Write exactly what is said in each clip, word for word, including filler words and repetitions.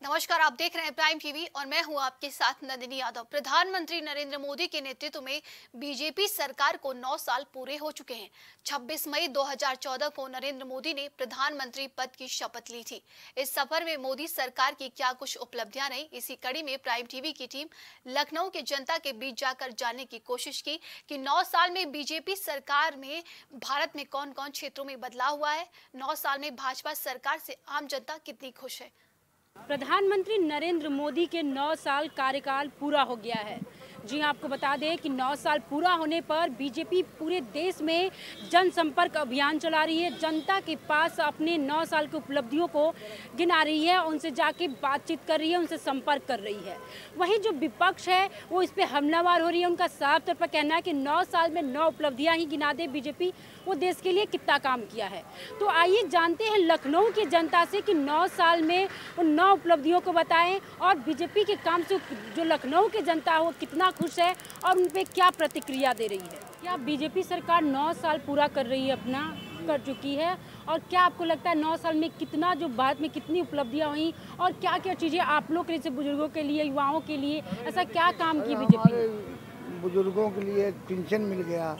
नमस्कार, आप देख रहे हैं प्राइम टीवी और मैं हूं आपके साथ नंदिनी यादव। प्रधानमंत्री नरेंद्र मोदी के नेतृत्व में बीजेपी सरकार को नौ साल पूरे हो चुके हैं। छब्बीस मई दो हज़ार चौदह को नरेंद्र मोदी ने प्रधानमंत्री पद की शपथ ली थी। इस सफर में मोदी सरकार की क्या कुछ उपलब्धियां रही, इसी कड़ी में प्राइम टीवी की टीम लखनऊ के जनता के बीच जाकर जानने की कोशिश की कि नौ साल में बीजेपी सरकार में भारत में कौन कौन क्षेत्रों में बदलाव हुआ है। नौ साल में भाजपा सरकार से आम जनता कितनी खुश है। प्रधानमंत्री नरेंद्र मोदी के नौ साल कार्यकाल पूरा हो गया है। जी हाँ, आपको बता दें कि नौ साल पूरा होने पर बीजेपी पूरे देश में जनसंपर्क अभियान चला रही है। जनता के पास अपने नौ साल की उपलब्धियों को गिना रही है, उनसे जाके बातचीत कर रही है, उनसे संपर्क कर रही है। वहीं जो विपक्ष है वो इस पर हमलावर हो रही है। उनका साफ तौर पर कहना है कि नौ साल में नौ उपलब्धियाँ ही गिना दे बीजेपी, वो देश के लिए कितना काम किया है। तो आइए जानते हैं लखनऊ की जनता से कि नौ साल में उन नौ उपलब्धियों को बताएं और बीजेपी के काम से जो लखनऊ की जनता है वो कितना खुश है और उन पे क्या प्रतिक्रिया दे रही है। क्या बीजेपी सरकार नौ साल पूरा कर रही है, अपना कर चुकी है, और क्या आपको लगता है नौ साल में कितना जो भारत में कितनी उपलब्धियां हुई और क्या क्या चीज़ें आप लोग के लिए, बुजुर्गों के लिए, युवाओं के लिए ऐसा क्या काम की बीजेपी ने? बुजुर्गों के लिए पेंशन मिल गया,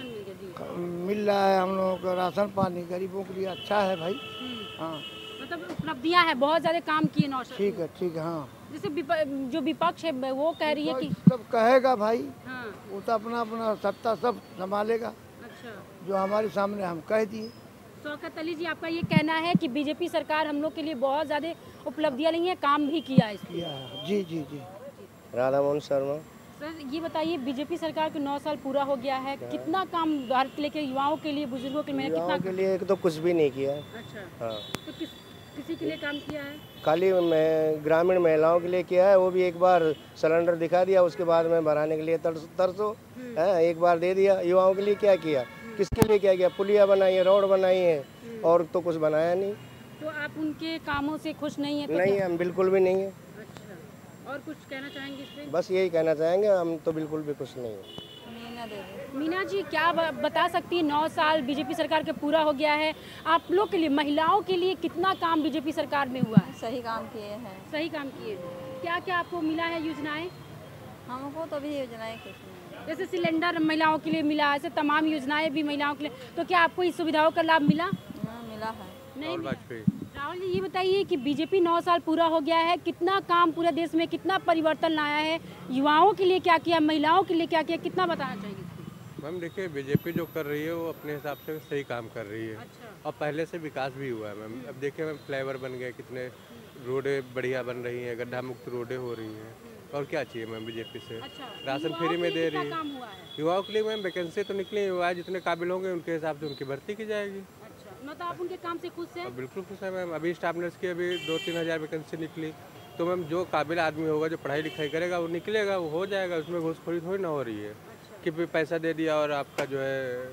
मिल रहा है हम लोगों को राशन पानी, गरीबों के लिए अच्छा है भाई। हाँ, मतलब उपलब्धियां हैं, बहुत ज़्यादा काम किए नौ साल। ठीक है, ठीक है। हाँ, जैसे जो विपक्ष है वो कह रही है कि सब कहेगा भाई। हाँ। वो तो अपना अपना सत्ता सब संभालेगा। अच्छा, जो हमारे सामने हम कह दिए। शौकत अली जी, आपका ये कहना है कि बीजेपी सरकार हम लोग के लिए बहुत ज़्यादा उपलब्धियां ली हैं, काम भी किया है किया है। जी जी जी। राधा मोहन शर्मा। सर ये बताइए, बीजेपी सरकार के नौ साल पूरा हो गया है, कितना काम भारत के लिए, युवाओं के लिए, बुजुर्गों के लिए, कितना के लिए तो कुछ भी नहीं किया है। अच्छा, हाँ, तो किस किसी के लिए काम किया है? खाली मैं ग्रामीण महिलाओं के लिए किया है, वो भी एक बार सिलेंडर दिखा दिया, उसके बाद में भराने के लिए तरस तरसो है, एक बार दे दिया। युवाओं के लिए क्या किया, किसके लिए क्या किया? पुलिया बनाई है, रोड बनाई है, और तो कुछ बनाया नहीं। तो आप उनके कामों से खुश नहीं है? तो नहीं, हम बिल्कुल भी नहीं है। अच्छा, और कुछ कहना चाहेंगे इस पे? बस यही कहना चाहेंगे, हम तो बिल्कुल भी खुश नहीं है। मीना जी, क्या बता सकती है, नौ साल बीजेपी सरकार के पूरा हो गया है, आप लोग के लिए, महिलाओं के लिए कितना काम बीजेपी सरकार में हुआ है? सही काम किए हैं। सही काम किए। क्या क्या आपको मिला है योजनाएं? हमको तो भी योजनाएं कुछ नहीं। जैसे सिलेंडर महिलाओं के लिए मिला, ऐसे तमाम योजनाएं भी महिलाओं के लिए, तो क्या आपको इस सुविधाओं का लाभ मिला? हाँ, मिला है। नहीं। राहुल जी, ये बताइए कि बीजेपी नौ साल पूरा हो गया है, कितना काम पूरे देश में, कितना परिवर्तन लाया है, युवाओं के लिए क्या किया, महिलाओं के लिए क्या किया, कितना बताना चाहिए? मैम देखिए, बीजेपी जो कर रही है वो अपने हिसाब से सही काम कर रही है। अच्छा। और पहले से विकास भी हुआ है मैम। अब देखिए मैम, फ्लाईओवर बन गए, कितने रोडें बढ़िया बन रही हैं, गड्ढा मुक्त रोडें हो रही हैं, और क्या चाहिए मैम बीजेपी से? अच्छा, राशन फ्री में दे रही है। काम हुआ है? युवाओं के लिए मैम वैकेंसी तो निकली, युवा जितने काबिल होंगे उनके हिसाब से उनकी भर्ती की जाएगी। अच्छा, मतलब आप उनके काम से खुश हैं? बिल्कुल खुश है मैम। अभी स्टाफ नर्स की अभी दो तीन हज़ार वैकेंसी निकली, तो मैम जो काबिल आदमी होगा, जो पढ़ाई लिखाई करेगा, वो निकलेगा, वो हो जाएगा। उसमें घूसखोरी थोड़ी ना हो रही है कि पैसा दे दिया और आपका जो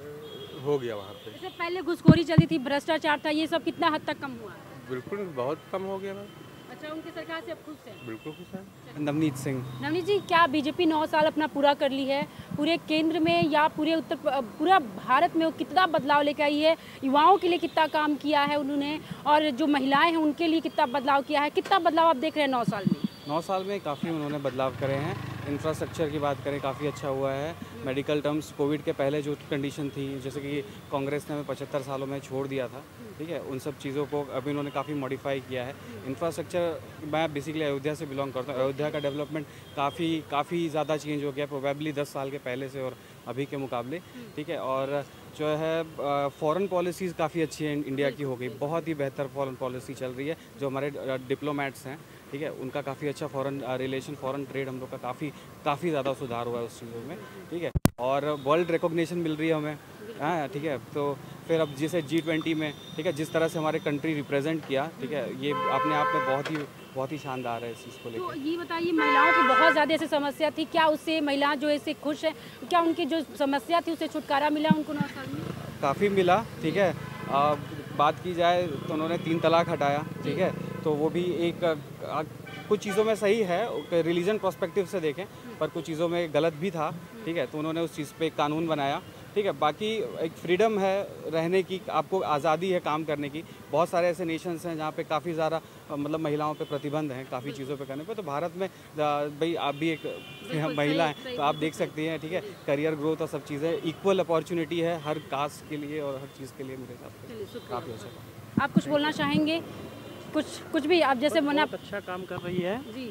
है हो गया वहाँ पे। जैसे पहले घुसखोरी चली थी, भ्रष्टाचार था, ये सब कितना हद तक कम हुआ? बिल्कुल बहुत कम हो गया मैम। अच्छा, उनकी सरकार से आप खुश हैं? बिल्कुल खुश है। नवनीत सिंह। नवनीत जी, क्या बीजेपी नौ साल अपना पूरा कर ली है, पूरे केंद्र में या पूरे उत्तर पूरा भारत में वो कितना बदलाव लेकर आई है, युवाओं के लिए कितना काम किया है उन्होंने, और जो महिलाएं हैं उनके लिए कितना बदलाव किया है, कितना बदलाव आप देख रहे हैं नौ साल में? नौ साल में काफ़ी उन्होंने बदलाव करे हैं। इंफ्रास्ट्रक्चर की बात करें, काफ़ी अच्छा हुआ है। मेडिकल टर्म्स, कोविड के पहले जो कंडीशन थी, जैसे कि कांग्रेस ने हमें पचहत्तर सालों में छोड़ दिया था, ठीक है, उन सब चीज़ों को अभी उन्होंने काफ़ी मॉडिफाई किया है। इंफ्रास्ट्रक्चर, मैं बेसिकली अयोध्या से बिलोंग करता हूँ, अयोध्या का डेवलपमेंट काफ़ी काफ़ी ज़्यादा चेंज हो गया, प्रोबेबली दस साल के पहले से और अभी के मुकाबले, ठीक है। और जो है फॉरेन पॉलिसीज़ काफ़ी अच्छी है, इंडिया की हो गई, बहुत ही बेहतर फॉरेन पॉलिसी चल रही है। जो हमारे डिप्लोमेट्स हैं, ठीक है, उनका काफ़ी अच्छा फॉरेन रिलेशन, फॉरेन ट्रेड हम लोग का काफ़ी काफ़ी ज़्यादा सुधार हुआ है उस चीज़ों में, ठीक है। और वर्ल्ड रिकॉग्निशन मिल रही है हमें, हाँ, ठीक है। तो फिर अब जैसे जी ट्वेंटी में, ठीक है, जिस तरह से हमारे कंट्री रिप्रेजेंट किया, ठीक है, ये अपने आप में बहुत ही बहुत ही शानदार है इस चीज़ को लेकर। तो ये बताइए, महिलाओं की बहुत ज़्यादा ऐसी समस्या थी, क्या उससे महिला जो ऐसे खुश है, क्या उनकी जो समस्या थी उससे छुटकारा मिला उनको नौ साल में? काफ़ी मिला, ठीक है। आ, बात की जाए तो उन्होंने तीन तलाक हटाया, ठीक है, तो वो भी एक आ, कुछ चीज़ों में सही है, रिलीजन पर्सपेक्टिव से देखें, पर कुछ चीज़ों में गलत भी था, ठीक है। तो उन्होंने उस चीज़ पे एक कानून बनाया ठीक है। बाकी एक फ्रीडम है रहने की, आपको आज़ादी है काम करने की। बहुत सारे ऐसे नेशंस हैं जहाँ पे काफ़ी ज़्यादा मतलब महिलाओं पे प्रतिबंध हैं काफ़ी चीज़ों पे करने पे। तो भारत में भाई आप भी एक महिला हैं तो आप देख सकती हैं, ठीक है, करियर ग्रोथ और सब चीज़ें इक्वल अपॉर्चुनिटी है हर कास्ट के लिए और हर चीज़ के लिए मेरे हिसाब से काफ़ी अच्छा। आप कुछ बोलना चाहेंगे? कुछ कुछ भी आप जैसे मना अच्छा काम कर रही है जी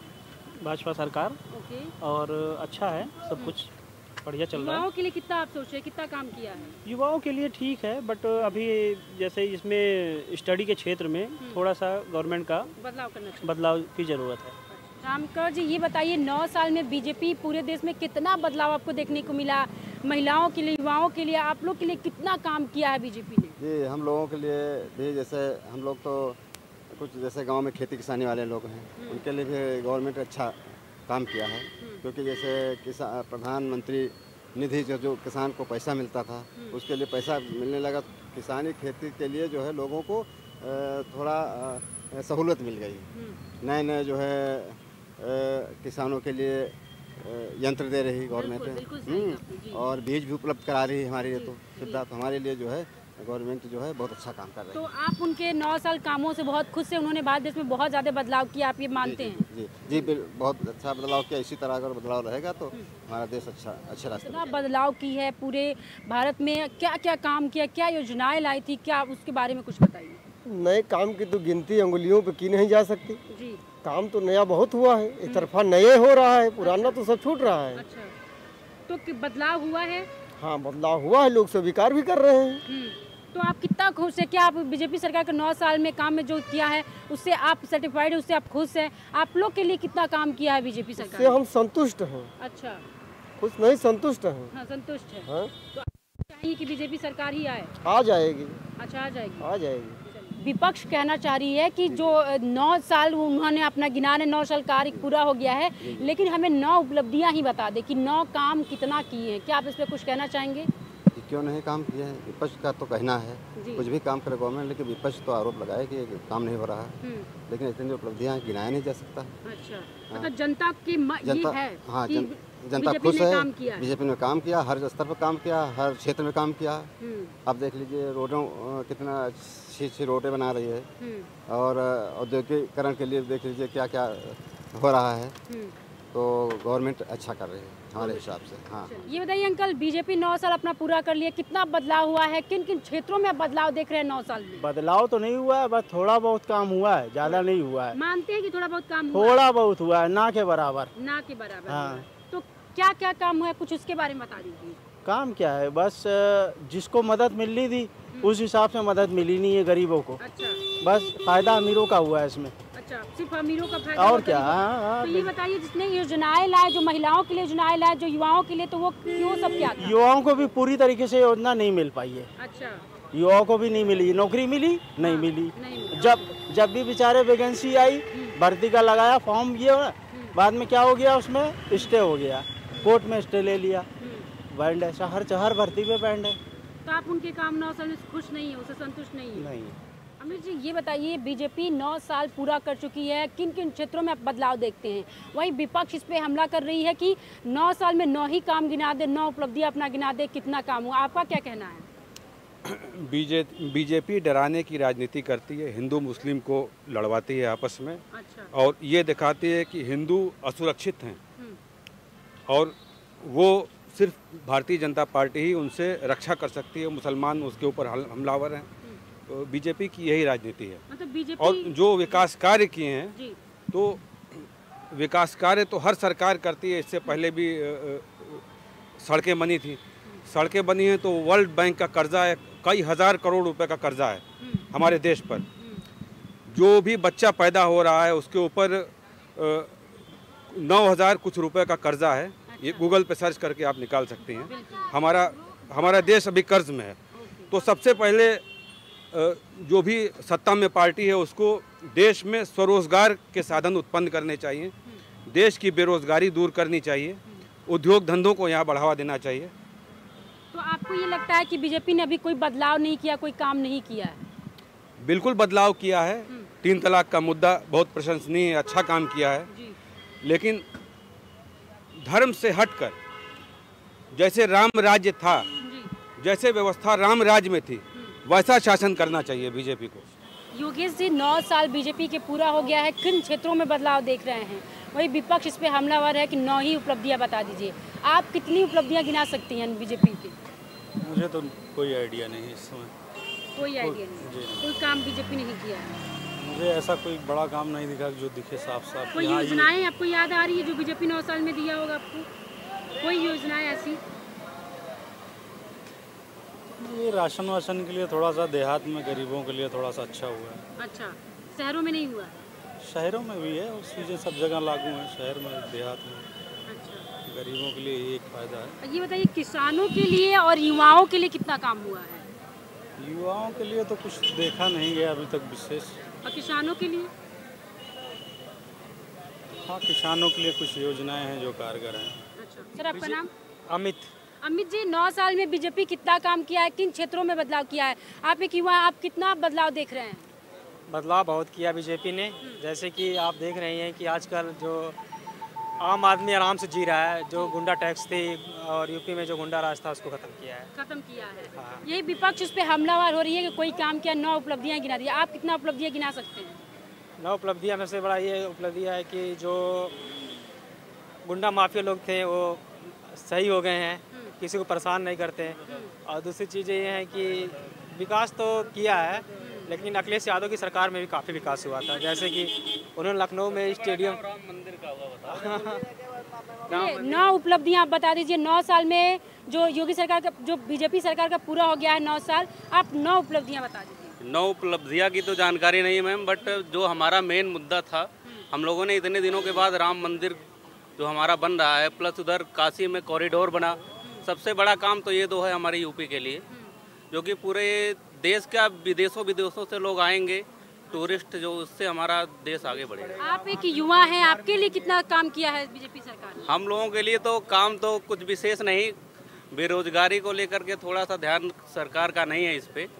भाजपा सरकार, ओके, और अच्छा है सब कुछ बढ़िया चल रहा है। युवाओं के लिए कितना आप सोच रहे हैं, कितना काम किया है? युवाओं के लिए ठीक है, बट अभी जैसे इसमें स्टडी के क्षेत्र में थोड़ा सा गवर्नमेंट का बदलाव करना चाहिए, बदलाव की ज़रूरत है। रामकर जी ये बताइए, नौ साल में बीजेपी पूरे देश में कितना बदलाव आपको देखने को मिला? महिलाओं के लिए, युवाओं के लिए, आप लोग के लिए कितना काम किया है बीजेपी ने? जी हम लोगों के लिए भी, जैसे हम लोग तो कुछ जैसे गांव में खेती किसानी वाले लोग हैं, उनके लिए भी गवर्नमेंट अच्छा काम किया है। क्योंकि जैसे किसान प्रधानमंत्री निधि जो जो किसान को पैसा मिलता था, उसके लिए पैसा मिलने लगा। किसानी खेती के लिए जो है लोगों को थोड़ा सहूलत मिल गई। नए नए जो है किसानों के लिए यंत्र दे रही गवर्नमेंट, और बीज भी उपलब्ध करा रही है हमारे लिए। तो सुविधा तो हमारे लिए जो है गवर्नमेंट जो है बहुत अच्छा काम कर रही है। तो आप उनके नौ साल कामों से बहुत खुश हैं? उन्होंने भारत देश में बहुत ज़्यादा बदलाव किया, आप ये मानते हैं? जी जी, जी बहुत अच्छा बदलाव किया। इसी तरह अगर बदलाव रहेगा तो हमारा देश अच्छा अच्छा रास्ते इतना बदलाव की है पूरे भारत में, क्या क्या काम किया, क्या योजनाएं लाई थी, क्या उसके बारे में कुछ बताइए। नए काम की तो गिनती अंगुलियों पे की नहीं जा सकती। जी काम तो नया बहुत हुआ है, एक तरफा नए हो रहा है, पुराना तो सब छूट रहा है। अच्छा, तो बदलाव हुआ है? हाँ बदलाव हुआ है, लोग स्वीकार भी कर रहे हैं। तो आप कितना खुश है? क्या आप बीजेपी सरकार के नौ साल में काम में जो किया है उससे आप सर्टिफाइड है, उससे आप खुश हैं? आप लोग के लिए कितना काम किया है बीजेपी सरकार? उससे हम संतुष्ट हैं। अच्छा, खुश नहीं संतुष्ट हैं। हाँ संतुष्ट है। हाँ? तो आप चाहिए कि बीजेपी सरकार ही आए? आ जाएगी। अच्छा आ जाएगी, आ जाएगी। विपक्ष कहना चाह रही है कि जो नौ साल उन्होंने अपना गिना है, नौ साल कार्य पूरा हो गया है, लेकिन हमें नौ उपलब्धियां ही बता दे कि नौ काम कितना किए हैं। क्या आप इस पर कुछ कहना चाहेंगे? क्यों नहीं काम किए हैं? विपक्ष का तो कहना है कुछ भी काम करे गवर्नमेंट, लेकिन विपक्ष तो आरोप लगाए कि काम नहीं हो रहा है। लेकिन इतनी उपलब्धियां गिनाया नहीं जा सकता। अच्छा, मतलब जनता की जनता, ये है हाँ कि जन, जनता खुश है, बीजेपी ने काम किया, हर स्तर पर काम किया, हर क्षेत्र में काम किया। आप देख लीजिए रोडों कितना अच्छी अच्छी रोडें बना रही है, और औद्योगिकरण के लिए देख लीजिए क्या क्या हो रहा है। तो गवर्नमेंट अच्छा कर रही है हमारे हिसाब से। हाँ ये बताइए अंकल, बीजेपी नौ साल अपना पूरा कर लिया, कितना बदलाव हुआ है? किन किन क्षेत्रों में बदलाव देख रहे हैं नौ साल में? बदलाव तो नहीं हुआ है, बस थोड़ा बहुत काम हुआ है, ज्यादा नहीं हुआ है। मानते हैं कि थोड़ा बहुत काम हुआ? थोड़ा बहुत हुआ है, ना के बराबर। ना के बराबर। हाँ। तो क्या क्या काम हुआ है, कुछ उसके बारे में बता दीजिए। काम क्या है, बस जिसको मदद मिलनी थी उस हिसाब से मदद मिली नहीं है गरीबों को। अच्छा, बस फायदा अमीरों का हुआ है इसमें। अच्छा, सिर्फ अमीरों का फायदा? और क्या। हाँ, हाँ, तो ये बताइए, जिसने योजनाएं लाए, जो महिलाओं के लिए योजनाएं लाए, जो युवाओं के लिए, तो वो क्यों सब क्या था? युवाओं को भी पूरी तरीके से योजना नहीं मिल पाई है। अच्छा, युवाओं को भी नहीं मिली, नौकरी मिली नहीं मिली। नहीं। जब जब भी बेचारे वैकेंसी आई, भर्ती का लगाया फॉर्म, ये बाद में क्या हो गया, उसमें स्टे हो गया, कोर्ट में स्टे ले लिया। बैंड है, हर हर भर्ती पे बैंड है। तो आप उनके काम नौ साल में खुश नहीं है, उससे संतुष्ट नहीं है? नहीं। अमित जी ये बताइए, बीजेपी नौ साल पूरा कर चुकी है, किन किन क्षेत्रों में आप बदलाव देखते हैं? वहीं विपक्ष इस पे हमला कर रही है कि नौ साल में नौ ही काम गिना दे, नौ उपलब्धियां अपना गिना दे, कितना काम हुआ? आपका क्या कहना है? बीजे बीजेपी डराने की राजनीति करती है, हिंदू मुस्लिम को लड़वाती है आपस में। अच्छा। और ये दिखाती है कि हिंदू असुरक्षित हैं और वो सिर्फ भारतीय जनता पार्टी ही उनसे रक्षा कर सकती है, मुसलमान उसके ऊपर हमलावर हैं। तो बीजेपी की यही राजनीति है। मतलब बीजेपी और जो विकास कार्य किए हैं जी। तो विकास कार्य तो हर सरकार करती है, इससे पहले भी सड़कें बनी थी, सड़कें बनी हैं तो वर्ल्ड बैंक का कर्जा है, कई हज़ार करोड़ रुपए का कर्जा है हमारे देश पर। जो भी बच्चा पैदा हो रहा है उसके ऊपर नौ हज़ार कुछ रुपए का कर्जा है। ये गूगल पे सर्च करके आप निकाल सकते हैं। हमारा हमारा देश अभी कर्ज में है। तो सबसे पहले जो भी सत्ता में पार्टी है उसको देश में स्वरोजगार के साधन उत्पन्न करने चाहिए, देश की बेरोजगारी दूर करनी चाहिए, उद्योग धंधों को यहाँ बढ़ावा देना चाहिए। तो आपको ये लगता है कि बीजेपी ने अभी कोई बदलाव नहीं किया, कोई काम नहीं किया है? बिल्कुल बदलाव किया है। तीन तलाक का मुद्दा बहुत प्रशंसनीय, अच्छा काम किया है। लेकिन धर्म से हटकर, जैसे राम राज्य था जैसे व्यवस्था राम राज्य में थी वैसा शासन करना चाहिए बीजेपी को। योगेश जी, नौ साल बीजेपी के पूरा हो गया है, किन क्षेत्रों में बदलाव देख रहे हैं? वही विपक्ष इस पे हमलावर है कि नौ ही उपलब्धियां बता दीजिए। आप कितनी उपलब्धियां गिना सकती हैं बीजेपी की? मुझे तो कोई आइडिया नहीं इस समय। कोई आइडिया नहीं, कोई काम बीजेपी ने नहीं किया है? मुझे ऐसा कोई बड़ा काम नहीं दिखा जो दिखे साफ साफ। कोई योजनाएं आपको याद आ रही है जो बीजेपी नौ साल में दिया होगा आपको? कोई योजनाएं ऐसी? ये राशन वाशन के लिए थोड़ा सा देहात में गरीबों के लिए थोड़ा सा अच्छा हुआ है। अच्छा, शहरों में नहीं हुआ? शहरों में भी है, उस चीज़ें सब जगह लागू हैं, शहर में देहात में। अच्छा, गरीबों के लिए ये एक फायदा है। ये बताइए, किसानों के लिए और युवाओं के लिए कितना काम हुआ है? युवाओं के लिए तो कुछ देखा नहीं गया अभी तक विशेष। और किसानों के लिए? हाँ, किसानों के लिए कुछ योजनाएं हैं जो कारगर हैं। अच्छा, सर आपका नाम? अमित। अमित जी, नौ साल में बीजेपी कितना काम किया है, किन क्षेत्रों में बदलाव किया है? आप एक युवा, आप कितना बदलाव देख रहे हैं? बदलाव बहुत किया बीजेपी ने। जैसे कि आप देख रहे हैं कि आजकल जो आम आदमी आराम से जी रहा है, जो गुंडा टैक्स थी और यूपी में जो गुंडा राज था उसको खत्म किया है। खत्म किया है। हाँ। यही विपक्ष उस पर हमलावर हो रही है कि कोई काम किया, नौ उपलब्धियां गिना दी। आप कितना उपलब्धियां गिना सकते हैं? नौ उपलब्धियां में से बड़ा ये उपलब्धियां है कि जो गुंडा माफिया लोग थे वो सही हो गए हैं, किसी को परेशान नहीं करते। और दूसरी चीज़ ये है कि विकास तो किया है, लेकिन अखिलेश यादव की सरकार में भी काफ़ी विकास हुआ था। जैसे कि उन्होंने लखनऊ में स्टेडियम मंदिर का हुआ बता नौ उपलब्धियां आप बता दीजिए। नौ साल में जो योगी सरकार का, जो बीजेपी सरकार का पूरा हो गया है नौ साल, आप नौ उपलब्धियां बता दीजिए। नौ उपलब्धियां की तो जानकारी नहीं मैम, बट जो हमारा मेन मुद्दा था, हम लोगों ने इतने दिनों के बाद राम मंदिर जो हमारा बन रहा है, प्लस उधर काशी में कॉरिडोर बना, सबसे बड़ा काम तो ये दो है हमारी यूपी के लिए, जो कि पूरे देश का विदेशों विदेशों से लोग आएंगे टूरिस्ट, जो उससे हमारा देश आगे बढ़ेगा। आप एक युवा हैं, आपके लिए कितना काम किया है बीजेपी सरकार ने? हम लोगों के लिए तो काम तो कुछ विशेष नहीं, बेरोजगारी को लेकर के थोड़ा सा ध्यान सरकार का नहीं है इस पे,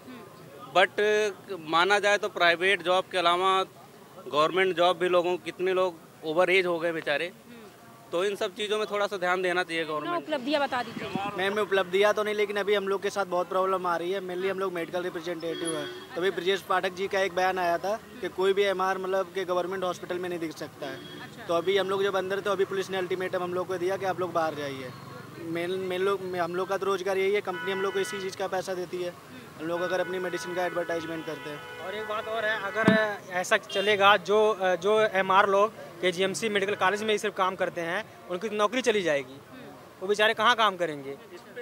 बट माना जाए तो प्राइवेट जॉब के अलावा गवर्नमेंट जॉब भी लोगों, कितने लोग ओवर एज हो गए बेचारे, तो इन सब चीज़ों में थोड़ा सा ध्यान देना चाहिए गवर्नमेंट। उपलब्धियां बता दीजिए। मैम उपलब्धियां तो नहीं, लेकिन अभी हम लोग के साथ बहुत प्रॉब्लम आ रही है। मेनली हम लोग मेडिकल रिप्रेजेंटेटिव हैं, तो अभी ब्रजेश पाठक जी का एक बयान आया था कि कोई भी एमआर मतलब कि गवर्नमेंट हॉस्पिटल में नहीं दिख सकता है। अच्छा। तो अभी हम लोग जब अंदर थे, अभी पुलिस ने अल्टीमेटम हम लोग को दिया कि आप लोग बाहर जाइए। मेन मेन लोग हम लोग का तो रोजगार यही है, कंपनी हम लोग को इसी चीज़ का पैसा देती है, हम लोग अगर अपनी मेडिसिन का एडवर्टाइजमेंट करते हैं। और एक बात और है, अगर ऐसा चलेगा, जो जो एमआर लोग के जीएमसी मेडिकल कॉलेज में ही सिर्फ काम करते हैं, उनकी नौकरी चली जाएगी, वो बेचारे कहाँ काम करेंगे? इस पे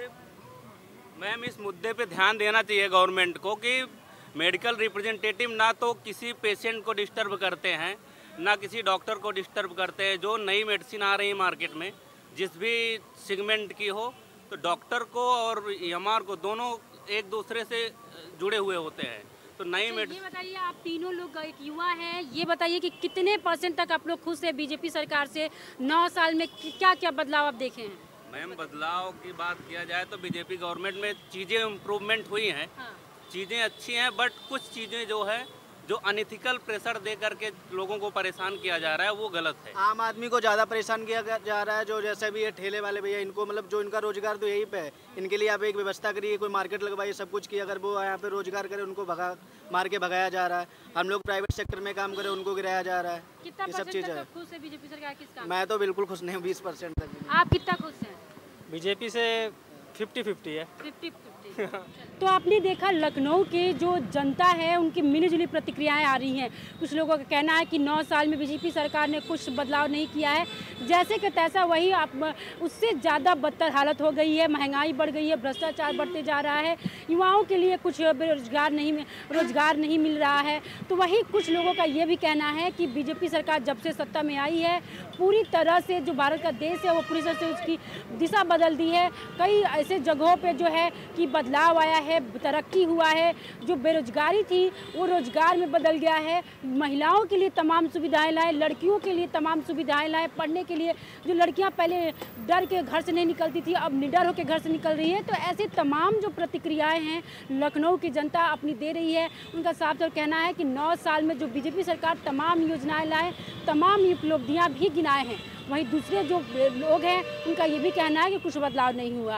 मैम इस मुद्दे पे ध्यान देना चाहिए गवर्नमेंट को कि मेडिकल रिप्रेजेंटेटिव ना तो किसी पेशेंट को डिस्टर्ब करते हैं, ना किसी डॉक्टर को डिस्टर्ब करते हैं। जो नई मेडिसिन आ रही है मार्केट में, जिस भी सेगमेंट की हो, तो डॉक्टर को और एमआर को दोनों एक दूसरे से जुड़े हुए होते हैं। तो नई मेडिसिन, ये बताइए, आप तीनों लोग एक युवा हैं, ये बताइए कि कितने परसेंट तक आप लोग खुश हैं बीजेपी सरकार से? नौ साल में क्या क्या बदलाव आप देखे हैं? मैम बदलाव की बात किया जाए तो बीजेपी गवर्नमेंट में चीज़ें इम्प्रूवमेंट हुई हैं। हाँ। चीज़ें अच्छी हैं, बट कुछ चीज़ें जो है जो अनइथिकल प्रेशर दे करके लोगों को परेशान किया जा रहा है, वो गलत है। आम आदमी को ज़्यादा परेशान किया जा रहा है, जो जैसे भी ये ठेले वाले भैया, इनको मतलब जो इनका रोजगार तो यहीं पे है, इनके लिए आप एक व्यवस्था करिए, कोई मार्केट लगवाइए, सब कुछ किया। अगर वो यहाँ पे रोजगार करे, उनको भगा मार के भगाया जा रहा है। हम लोग प्राइवेट सेक्टर में काम करें, उनको गिराया जा रहा है। ये सब चीज़ है। खुश है बीजेपी सरकार किस काम? मैं तो बिल्कुल खुश नहीं हूँ, बीस परसेंट तक। आप कितना खुश हैं? बीजेपी से फिफ्टी फिफ्टी है। Fifty fifty. तो आपने देखा लखनऊ के जो जनता है, उनकी मिलीजुली प्रतिक्रियाएं आ रही हैं। कुछ लोगों का कहना है कि नौ साल में बीजेपी सरकार ने कुछ बदलाव नहीं किया है, जैसे कि तैसा वही, आप उससे ज़्यादा बदतर हालत हो गई है, महंगाई बढ़ गई है, भ्रष्टाचार बढ़ते जा रहा है, युवाओं के लिए कुछ बेरोजगार नहीं रोजगार नहीं मिल रहा है। तो वही कुछ लोगों का ये भी कहना है कि बीजेपी सरकार जब से सत्ता में आई है, पूरी तरह से जो भारत का देश है वो पूरी तरह से उसकी दिशा बदल दी है। कई ऐसे जगहों पे जो है कि बदलाव आया है, तरक्की हुआ है। जो बेरोजगारी थी वो रोजगार में बदल गया है। महिलाओं के लिए तमाम सुविधाएं लाए, लड़कियों के लिए तमाम सुविधाएं लाए, पढ़ने के लिए जो लड़कियां पहले डर के घर से नहीं निकलती थी, अब निडर होकर घर से निकल रही है। तो ऐसे तमाम जो प्रतिक्रियाएं हैं लखनऊ की जनता अपनी दे रही है। उनका साफ तौर कहना है कि नौ साल में जो बीजेपी सरकार तमाम योजनाएं लाए, तमाम उपलब्धियां भी गिनाए हैं। वहीं दूसरे जो लोग हैं उनका ये भी कहना है कि कुछ बदलाव नहीं हुआ है।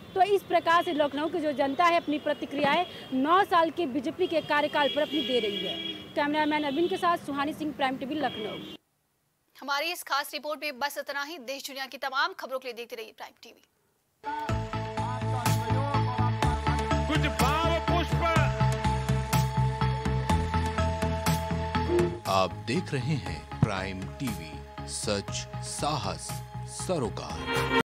तो इस प्रकार से लखनऊ की जो जनता है अपनी प्रतिक्रियाएं नौ साल के बीजेपी के कार्यकाल पर अपनी दे रही है। कैमरामैन अरविंद के साथ सुहानी सिंह, प्राइम टीवी, लखनऊ। हमारी इस खास रिपोर्ट में बस इतना ही। देश दुनिया की तमाम खबरों के लिए देखते रहिए प्राइम टीवी। कुछ भाव पुष्प। आप देख रहे हैं प्राइम टीवी, सच साहस सरोकार।